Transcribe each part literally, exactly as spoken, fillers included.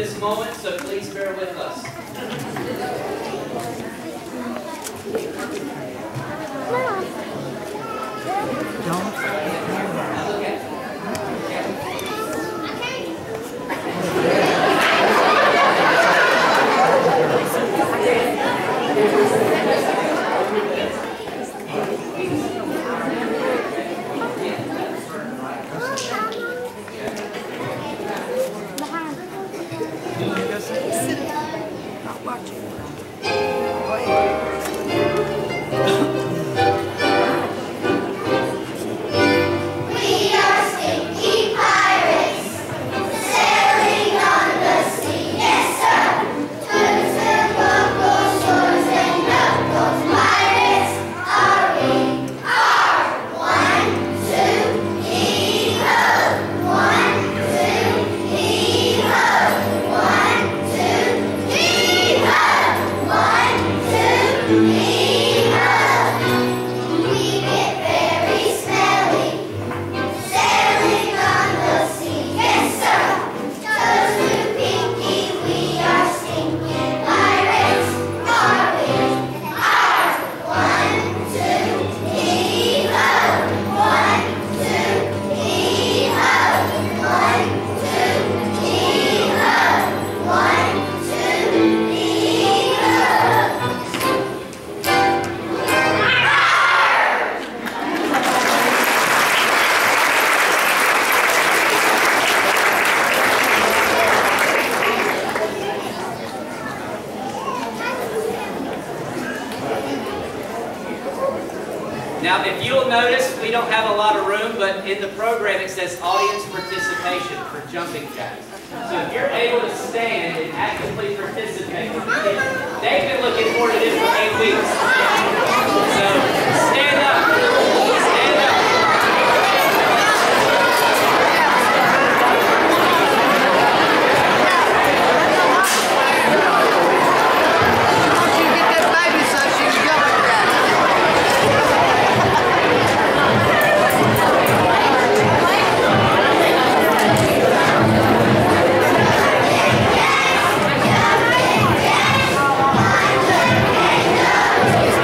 this moment, so please bear with us. Don't forget your back. Okay. Not watching. Now, if you'll notice, we don't have a lot of room, but in the program it says audience participation for jumping jacks. So if you're able to stand and actively participate, they've been looking forward to this for eight weeks. So stand up. Stand up. Yeah.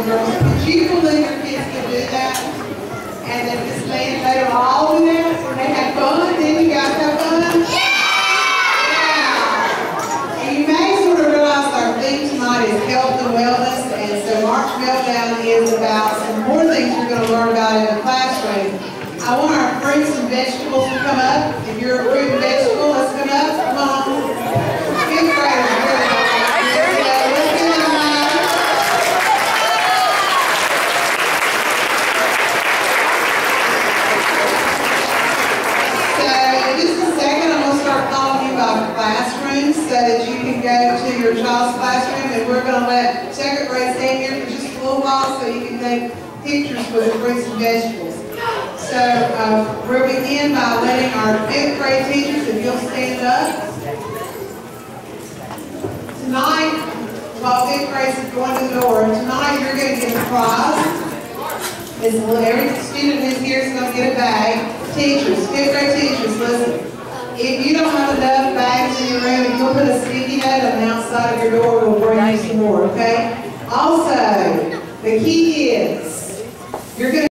and girls. Could you believe your kids can do that? And then this man, they were all in there, and they had fun. Didn't you guys have fun? Yeah! And you may sort of realize our theme tonight is health and wellness, and so March Meltdown is about some more things you're going to learn about in the classroom. I want our fruits and vegetables to come up. If you're a fruit and vegetable, let's come up. Come on. Fifth graders, really. Classrooms so that you can go to your child's classroom, and we're going to let second grade stand here for just a little while so you can take pictures with the fruits and vegetables. So uh, we'll begin by letting our fifth grade teachers, if you'll stand up. Tonight, while fifth grade is going to the door, tonight you're going to get a prize. Every student who's here is going to get a bag. Teachers, fifth grade teachers, listen. If you don't have enough bags in your room, if you'll put a sticky note on the outside of your door, we'll bring you some more, okay? Also, the key is, you're going to